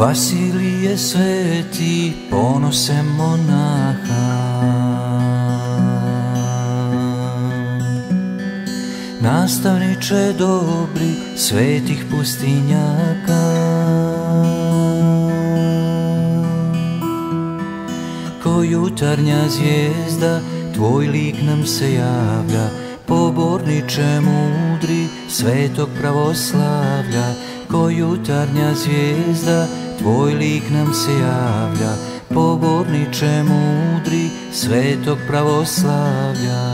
Vasilije sveti, ponose monaha, nastavniče dobri svetih pustinjaka. Ko jutarnja zvijezda, tvoj lik nam se javlja, poborniče mudri svetog pravoslavlja. Ko jutarnja zvijezda, tvoj lik nam se javlja, poborniče mudri svetog pravoslavlja.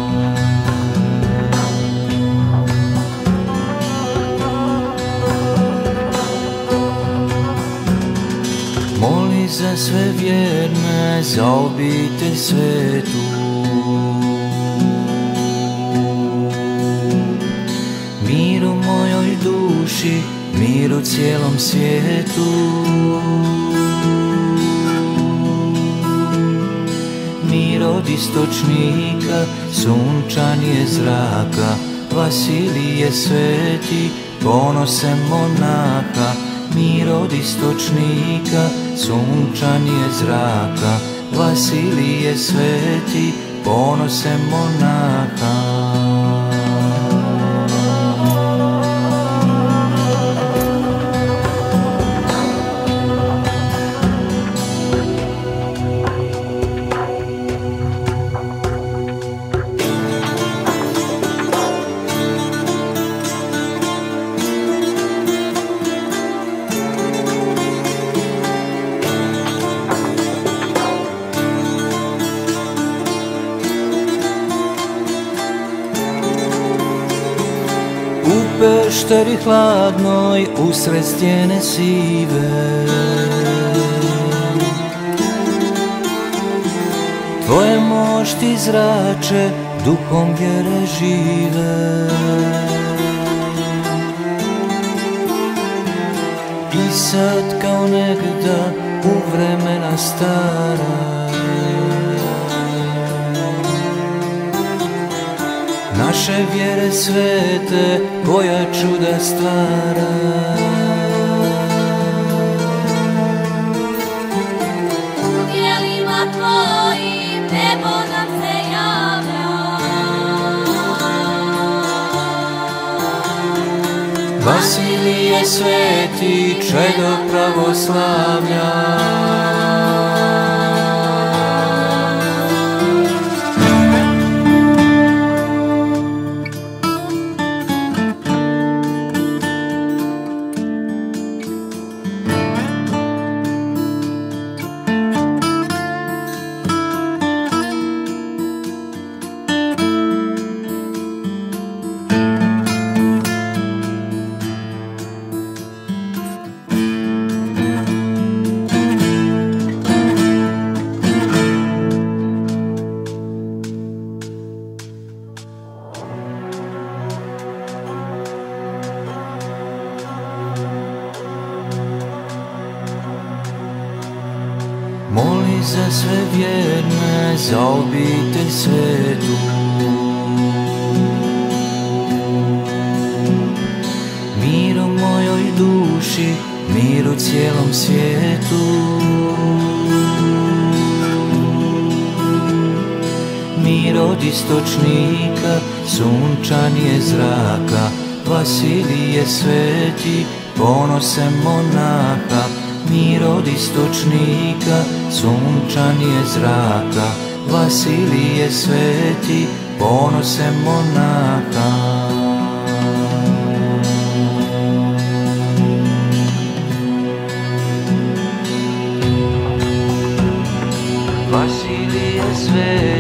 Moli za sve vjerne, za obitelj svetu, mir u mojoj duši, mir u cijelom svijetu. Mir od istočnika, sunčanje zraka, Vasilije sveti, ponose monaha. Mir od istočnika, sunčanje zraka, Vasilije sveti, ponose monaha. U pešteri hladnoj, usred stijene sive, tvoje mošti zrače, duhom vjere žive. I sad kao negda u vremena stara, naše vjere svete, koja čuda stvara. U djelima tvojim nebo nam se javlja, Vasilije sveti, čedo pravoslavlja. Moli za sve vjerne, za obitelj svetu, mir u mojoj duši, mir u cijelom svijetu. Mir od istočnika, sunčanje zraka, Vasilije sveti, ponose monaha. Mir od istočnika, sunčanje zraka, Vasilije sveti, ponose monaha. Vasilije sveti,